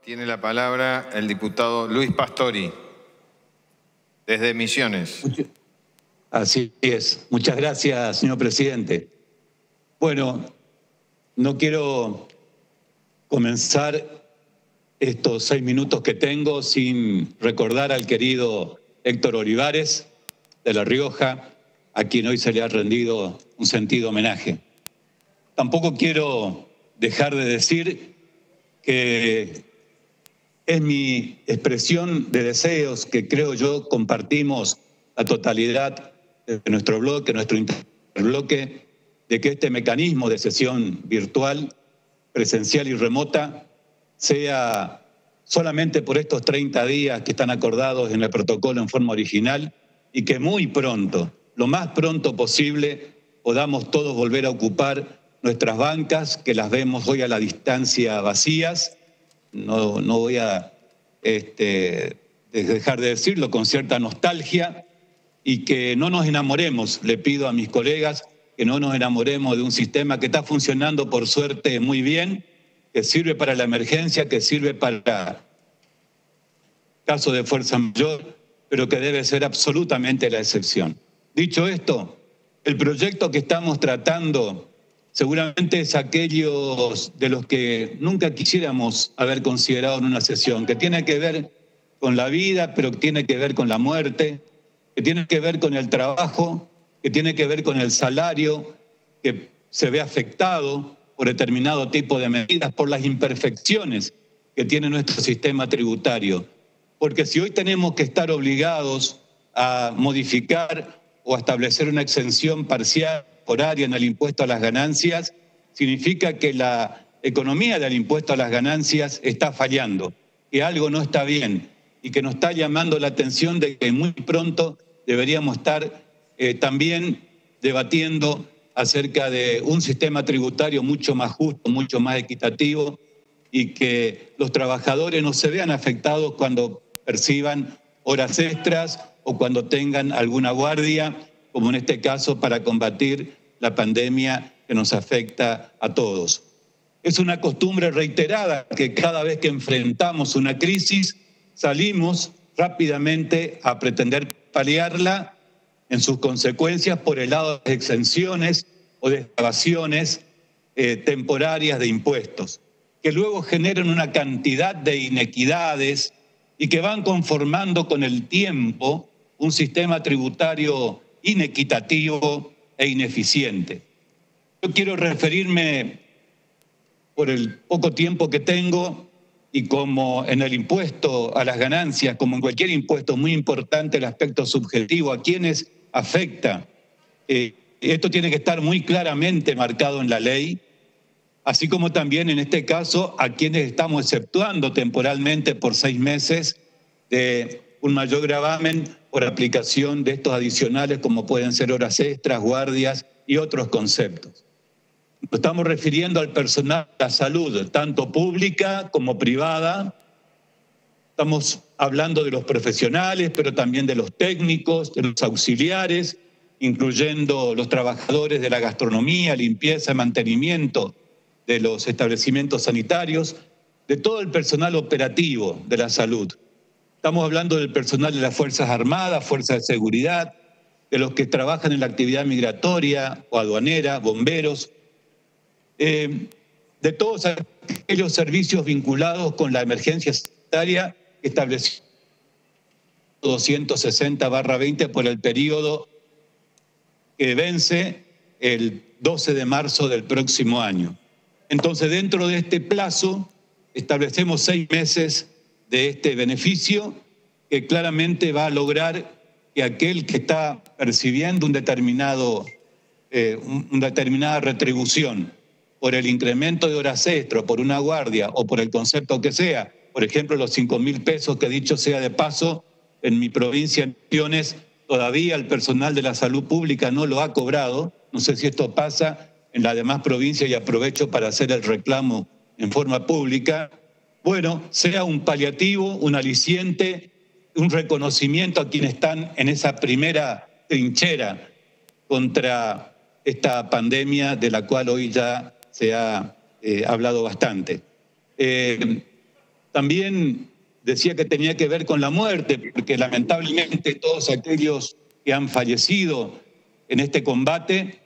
Tiene la palabra el diputado Luis Pastori, desde Misiones. Así es. Muchas gracias, señor presidente. Bueno, no quiero comenzar estos 6 minutos que tengo sin recordar al querido Héctor Olivares, de La Rioja, a quien hoy se le ha rendido un sentido homenaje. Tampoco quiero dejar de decir que es mi expresión de deseos que creo yo compartimos la totalidad de nuestro bloque, nuestro interbloque, de que este mecanismo de sesión virtual, presencial y remota sea solamente por estos 30 días que están acordados en el protocolo en forma original y que muy pronto, lo más pronto posible, podamos todos volver a ocupar nuestras bancas, que las vemos hoy a la distancia vacías. No voy a dejar de decirlo con cierta nostalgia, y que no nos enamoremos, le pido a mis colegas, que no nos enamoremos de un sistema que está funcionando por suerte muy bien, que sirve para la emergencia, que sirve para caso de fuerza mayor, pero que debe ser absolutamente la excepción. Dicho esto, el proyecto que estamos tratando seguramente es aquellos de los que nunca quisiéramos haber considerado en una sesión, que tiene que ver con la vida, pero que tiene que ver con la muerte, que tiene que ver con el trabajo, que tiene que ver con el salario, que se ve afectado por determinado tipo de medidas, por las imperfecciones que tiene nuestro sistema tributario. Porque si hoy tenemos que estar obligados a modificar o a establecer una exención parcial horaria en el impuesto a las ganancias, significa que la economía del impuesto a las ganancias está fallando, que algo no está bien y que nos está llamando la atención de que muy pronto deberíamos estar también debatiendo acerca de un sistema tributario mucho más justo, mucho más equitativo, y que los trabajadores no se vean afectados cuando perciban horas extras o cuando tengan alguna guardia, como en este caso para combatir la pandemia que nos afecta a todos. Es una costumbre reiterada que cada vez que enfrentamos una crisis salimos rápidamente a pretender paliarla en sus consecuencias por el lado de exenciones o desgravaciones temporarias de impuestos, que luego generan una cantidad de inequidades y que van conformando con el tiempo un sistema tributario inequitativo e ineficiente. Yo quiero referirme, por el poco tiempo que tengo, y como en el impuesto a las ganancias, como en cualquier impuesto, muy importante el aspecto subjetivo, a quienes afecta. Esto tiene que estar muy claramente marcado en la ley, así como también en este caso a quienes estamos exceptuando temporalmente por 6 meses de un mayor gravamen por aplicación de estos adicionales, como pueden ser horas extras, guardias y otros conceptos. Nos estamos refiriendo al personal de la salud, tanto pública como privada. Estamos hablando de los profesionales, pero también de los técnicos, de los auxiliares, incluyendo los trabajadores de la gastronomía, limpieza, mantenimiento de los establecimientos sanitarios, de todo el personal operativo de la salud. Estamos hablando del personal de las Fuerzas Armadas, Fuerzas de Seguridad, de los que trabajan en la actividad migratoria o aduanera, bomberos, de todos aquellos servicios vinculados con la emergencia sanitaria estableció 260/20 por el periodo que vence el 12 de marzo del próximo año. Entonces, dentro de este plazo, establecemos 6 meses de este beneficio que claramente va a lograr que aquel que está percibiendo una determinada retribución por el incremento de horas extra, por una guardia o por el concepto que sea, por ejemplo, los 5.000 pesos que, dicho sea de paso, en mi provincia, en Misiones, todavía el personal de la salud pública no lo ha cobrado. No sé si esto pasa en las demás provincias y aprovecho para hacer el reclamo en forma pública. Bueno, sea un paliativo, un aliciente, un reconocimiento a quienes están en esa primera trinchera contra esta pandemia de la cual hoy ya se ha hablado bastante. También decía que tenía que ver con la muerte, porque lamentablemente todos aquellos que han fallecido en este combate,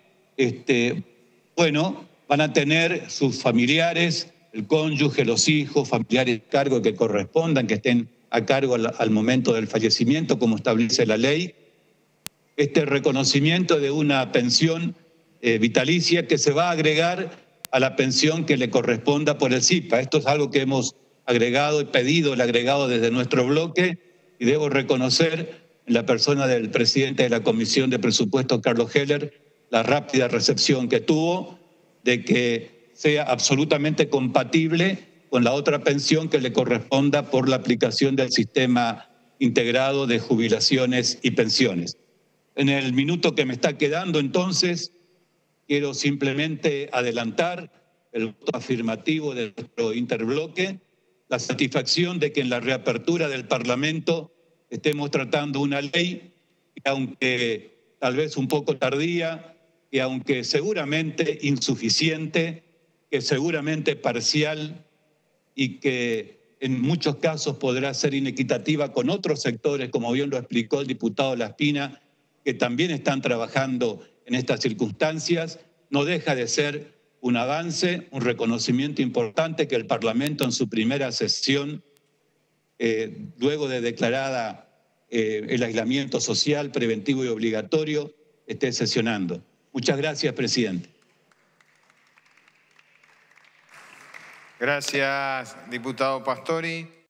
van a tener sus familiares, el cónyuge, los hijos, familiares a cargo que correspondan, que estén a cargo al momento del fallecimiento, como establece la ley. Este reconocimiento de una pensión vitalicia que se va a agregar a la pensión que le corresponda por el CIPA. Esto es algo que hemos agregado y pedido el agregado desde nuestro bloque, y debo reconocer en la persona del presidente de la Comisión de Presupuestos, Carlos Heller, la rápida recepción que tuvo de que sea absolutamente compatible con la otra pensión que le corresponda por la aplicación del sistema integrado de jubilaciones y pensiones. En el minuto que me está quedando, entonces, quiero simplemente adelantar el voto afirmativo de nuestro interbloque, la satisfacción de que en la reapertura del Parlamento estemos tratando una ley que, aunque tal vez un poco tardía, que aunque seguramente insuficiente, que seguramente parcial y que en muchos casos podrá ser inequitativa con otros sectores, como bien lo explicó el diputado Laspina, que también están trabajando en estas circunstancias, no deja de ser un avance, un reconocimiento importante que el Parlamento en su primera sesión, luego de declarada el aislamiento social preventivo y obligatorio, esté sesionando. Muchas gracias, presidente. Gracias, diputado Pastori.